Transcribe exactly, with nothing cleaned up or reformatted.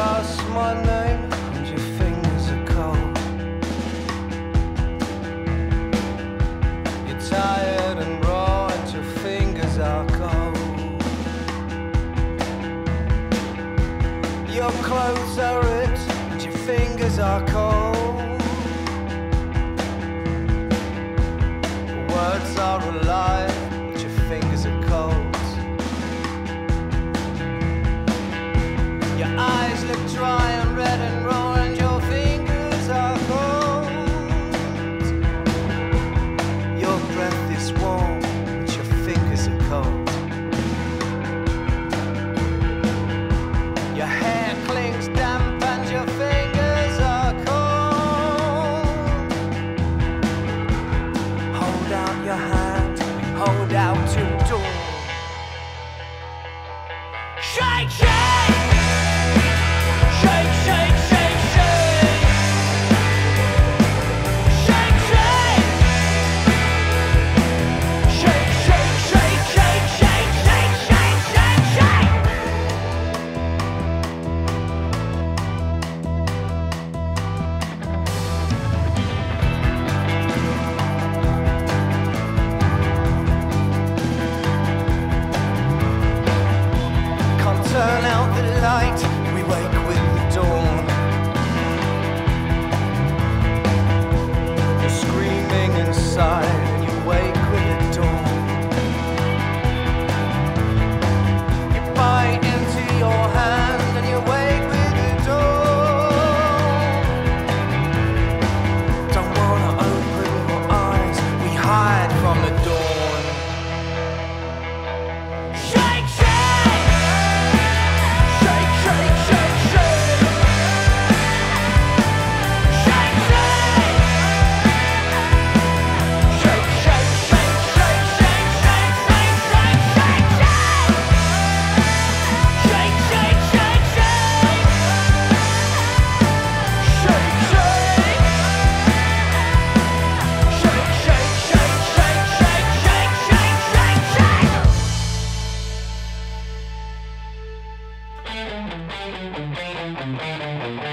ask my name and your fingers are cold. You're tired and raw and your fingers are cold. Your clothes are ripped and your fingers are cold. Words are alive but your fingers are cold. Your eyes look dry and red and raw and your fingers are cold. Your breath is warm but your fingers are cold. Your hair clings damp and your fingers are cold. Hold out your hand, hold out your door. Shake, shake! Shake, shake, shake, shake. Shake, shake. Shake, shake, shake, shake, shake, shake, shake, shake, shake. Can't turn out the light. We wake with the dawn. You're screaming inside and you wake with the dawn. You bite into your hand and you wake with the dawn. Don't wanna open your eyes, we hide from the dawn. Shake, shake! Shake, shake, shake, shake. Shake, shake. Shake, shake, shake, shake, shake, shake, shake, shake, shake, shake. Shake, shake, shake, shake. Shake, shake. Shake, shake, shake, shake, shake, shake, shake, shake, shake. Thank you.